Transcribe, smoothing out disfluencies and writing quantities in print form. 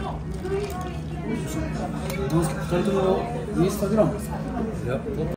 なんですか、2人ともインスタグラムですか？ いや